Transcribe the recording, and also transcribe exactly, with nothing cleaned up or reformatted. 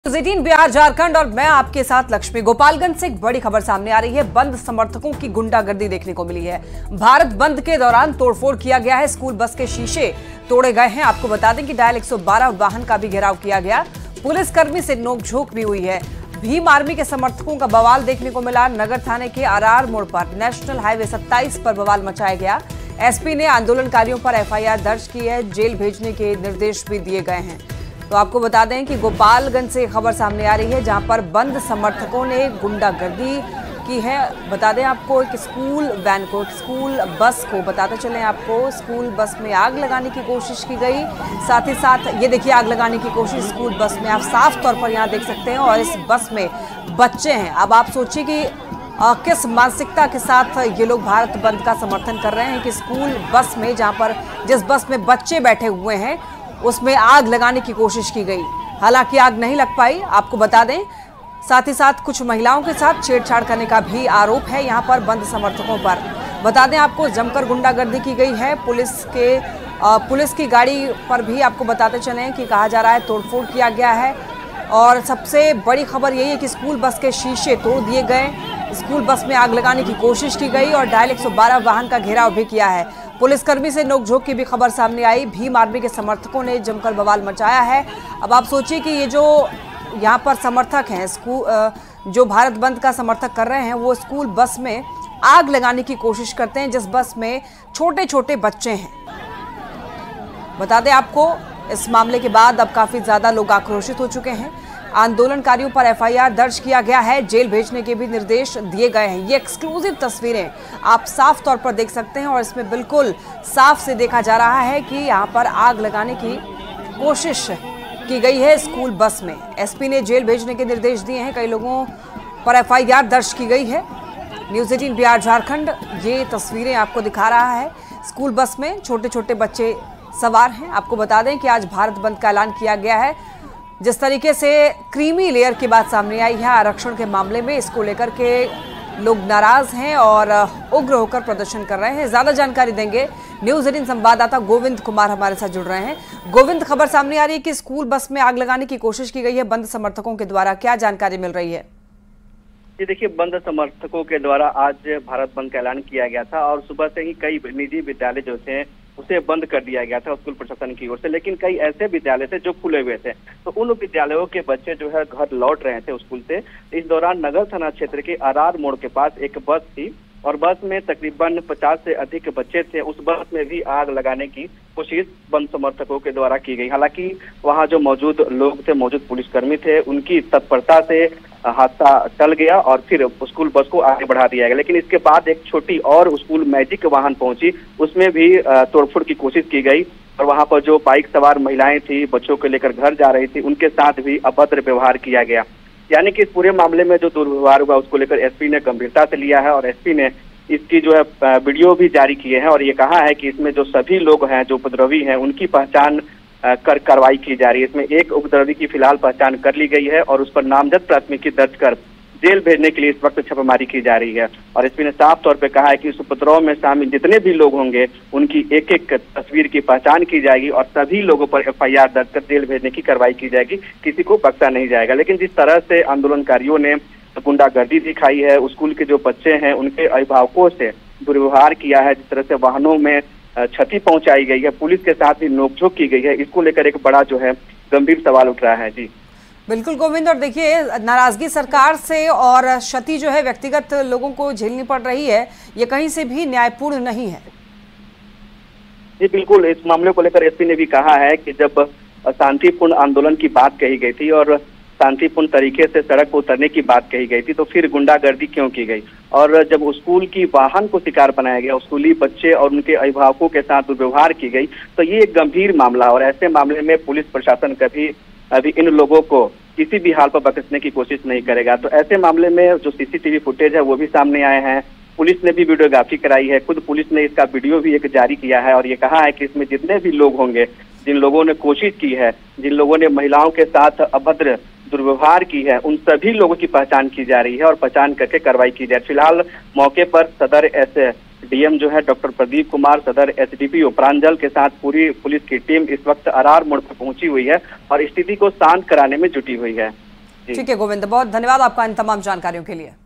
अठारह बिहार झारखंड और मैं आपके साथ लक्ष्मी। गोपालगंज से एक बड़ी खबर सामने आ रही है। बंद समर्थकों की गुंडागर्दी देखने को मिली है। भारत बंद के दौरान तोड़फोड़ किया गया है। स्कूल बस के शीशे तोड़े गए हैं। आपको बता दें कि डायल एक सौ बारह वाहन का भी घेराव किया गया। पुलिसकर्मी से नोकझोंक भी हुई है। भीम आर्मी के समर्थकों का बवाल देखने को मिला। नगर थाने के आरआर मोड़ पर नेशनल हाईवे सत्ताईस पर बवाल मचाया गया। एसपी ने आंदोलनकारियों पर एफआईआर दर्ज की है। जेल भेजने के निर्देश भी दिए गए हैं। तो आपको बता दें कि गोपालगंज से खबर सामने आ रही है, जहां पर बंद समर्थकों ने गुंडागर्दी की है। बता दें आपको, एक स्कूल वैन को, स्कूल बस को बताते चलें आपको, स्कूल बस में आग लगाने की कोशिश की गई। साथ ही साथ ये देखिए, आग लगाने की कोशिश स्कूल बस में आप साफ तौर पर यहाँ देख सकते हैं। और इस बस में बच्चे हैं। अब आप सोचिए कि आ, किस मानसिकता के साथ ये लोग भारत बंद का समर्थन कर रहे हैं कि स्कूल बस में, जहाँ पर जिस बस में बच्चे बैठे हुए हैं, उसमें आग लगाने की कोशिश की गई। हालांकि आग नहीं लग पाई, आपको बता दें। साथ ही साथ कुछ महिलाओं के साथ छेड़छाड़ करने का भी आरोप है यहाँ पर बंद समर्थकों पर। बता दें आपको, जमकर गुंडागर्दी की गई है। पुलिस के आ, पुलिस की गाड़ी पर भी आपको बताते चलें कि कहा जा रहा है तोड़फोड़ किया गया है। और सबसे बड़ी खबर यही है कि स्कूल बस के शीशे तोड़ दिए गए। स्कूल बस में आग लगाने की कोशिश की गई और डायल एक सौ बारह वाहन का घेराव भी किया है। पुलिसकर्मी से नोकझोंक की भी खबर सामने आई। भीम आर्मी के समर्थकों ने जमकर बवाल मचाया है। अब आप सोचिए कि ये जो यहाँ पर समर्थक हैं, स्कूल जो भारत बंद का समर्थक कर रहे हैं, वो स्कूल बस में आग लगाने की कोशिश करते हैं, जिस बस में छोटे छोटे बच्चे हैं। बता दें आपको, इस मामले के बाद अब काफी ज्यादा लोग आक्रोशित हो चुके हैं। आंदोलनकारियों पर एफआईआर दर्ज किया गया है। जेल भेजने के भी निर्देश दिए गए हैं। ये एक्सक्लूसिव तस्वीरें आप साफ तौर पर देख सकते हैं और इसमें बिल्कुल साफ से देखा जा रहा है कि यहाँ पर आग लगाने की कोशिश की गई है स्कूल बस में। एसपी ने जेल भेजने के निर्देश दिए हैं। कई लोगों पर एफआईआर दर्ज की गई है। न्यूज़ अठारह बिहार झारखंड ये तस्वीरें आपको दिखा रहा है। स्कूल बस में छोटे छोटे बच्चे सवार हैं। आपको बता दें कि आज भारत बंद का ऐलान किया गया है। जिस तरीके से क्रीमी लेयर की बात सामने आई है आरक्षण के मामले में, इसको लेकर के लोग नाराज हैं और उग्र होकर प्रदर्शन कर रहे हैं। ज्यादा जानकारी देंगे न्यूज़ अठारह संवाददाता गोविंद कुमार हमारे साथ जुड़ रहे हैं। गोविंद, खबर सामने आ रही है कि स्कूल बस में आग लगाने की कोशिश की गई है बंद समर्थकों के द्वारा, क्या जानकारी मिल रही है? जी देखिए, बंद समर्थकों के द्वारा आज भारत बंद का ऐलान किया गया था और सुबह से ही कई निजी विद्यालय जो थे उसे बंद कर दिया गया था स्कूल प्रशासन की ओर से। लेकिन कई ऐसे विद्यालय थे जो खुले हुए थे, तो उन विद्यालयों के बच्चे जो है घर लौट रहे थे स्कूल से। इस दौरान नगर थाना क्षेत्र के आरआर मोड़ के पास एक बस थी और बस में तकरीबन पचास से अधिक बच्चे थे। उस बस में भी आग लगाने की कोशिश बंद समर्थकों के द्वारा की गई। हालांकि वहां जो मौजूद लोग थे, मौजूद पुलिसकर्मी थे, उनकी तत्परता से हादसा टल गया और फिर स्कूल बस को आगे बढ़ा दिया गया। लेकिन इसके बाद एक छोटी और स्कूल मैजिक वाहन पहुंची, उसमें भी तोड़फोड़ की कोशिश की गई और वहां पर जो बाइक सवार महिलाएं थी, बच्चों को लेकर घर जा रही थी, उनके साथ भी अभद्र व्यवहार किया गया। यानी कि इस पूरे मामले में जो दुर्व्यवहार हुआ उसको लेकर एसपी ने गंभीरता से लिया है और एसपी ने इसकी जो है वीडियो भी जारी किए हैं और ये कहा है कि इसमें जो सभी लोग हैं जो उपद्रवी हैं उनकी पहचान कर कार्रवाई की जा रही है। इसमें एक उपद्रवी की फिलहाल पहचान कर ली गई है और उस पर नामजद प्राथमिकी दर्ज कर जेल भेजने के लिए इस वक्त छापेमारी की जा रही है। और एसपी ने साफ तौर पे कहा है कि इस उपद्रव में शामिल जितने भी लोग होंगे उनकी एक एक तस्वीर की पहचान की जाएगी और सभी लोगों पर एफआईआर दर्ज कर जेल भेजने की कार्रवाई की जाएगी। किसी को बख्शा नहीं जाएगा। लेकिन जिस तरह से आंदोलनकारियों ने गुंडागर्दी दिखाई है, स्कूल के जो बच्चे हैं उनके अभिभावकों से दुर्व्यवहार किया है, जिस तरह से वाहनों में क्षति पहुंचाई गई है, पुलिस के साथ भी नोकझोंक की गई है, इसको लेकर एक बड़ा जो है गंभीर सवाल उठ रहा है। जी बिल्कुल गोविंद, और देखिए, नाराजगी सरकार से और क्षति जो है व्यक्तिगत लोगों को झेलनी पड़ रही है, ये कहीं से भी न्यायपूर्ण नहीं है। जी बिल्कुल, इस मामले को लेकर एसपी ने भी कहा है कि जब शांतिपूर्ण आंदोलन की बात कही गई थी और शांतिपूर्ण तरीके से सड़क पर उतरने की बात कही गई थी, तो फिर गुंडागर्दी क्यों की गई? और जब स्कूल की वाहन को शिकार बनाया गया, स्कूली बच्चे और उनके अभिभावकों के साथ दुर्व्यवहार की गई, तो ये एक गंभीर मामला और ऐसे मामले में पुलिस प्रशासन कभी अभी इन लोगों को किसी भी हाल पर बख्शने की कोशिश नहीं करेगा। तो ऐसे मामले में जो सीसीटीवी फुटेज है वो भी सामने आए हैं। पुलिस ने भी वीडियोग्राफी कराई है, खुद पुलिस ने इसका वीडियो भी एक जारी किया है और ये कहा है कि इसमें जितने भी लोग होंगे, जिन लोगों ने कोशिश की है, जिन लोगों ने महिलाओं के साथ अभद्र दुर्व्यवहार की है, उन सभी लोगों की पहचान की जा रही है और पहचान करके कार्रवाई की जाए। फिलहाल मौके पर सदर एस डीएम जो है डॉक्टर प्रदीप कुमार, सदर एसडीपीओ प्रांजल के साथ पूरी पुलिस की टीम इस वक्त आरआर मोड़ पर पहुंची हुई है और स्थिति को शांत कराने में जुटी हुई है। ठीक है गोविंद, बहुत धन्यवाद आपका इन तमाम जानकारियों के लिए।